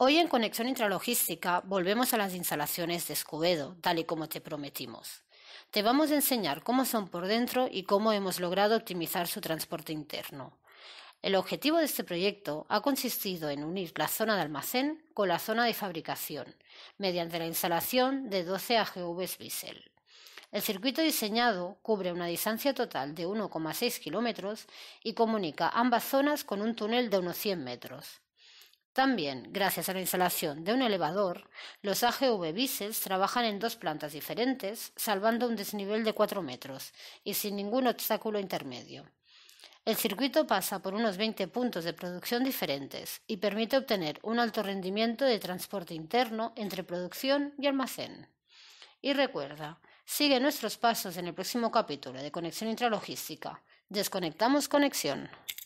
Hoy en Conexión Intralogística volvemos a las instalaciones de Escobedo, tal y como te prometimos. Te vamos a enseñar cómo son por dentro y cómo hemos logrado optimizar su transporte interno. El objetivo de este proyecto ha consistido en unir la zona de almacén con la zona de fabricación, mediante la instalación de 12 AGVs Bissell. El circuito diseñado cubre una distancia total de 1,6 kilómetros y comunica ambas zonas con un túnel de unos 100 metros. También, gracias a la instalación de un elevador, los AGV Bissell trabajan en dos plantas diferentes, salvando un desnivel de 4 metros y sin ningún obstáculo intermedio. El circuito pasa por unos 20 puntos de producción diferentes y permite obtener un alto rendimiento de transporte interno entre producción y almacén. Y recuerda, sigue nuestros pasos en el próximo capítulo de Conexión Intralogística. Desconectamos conexión.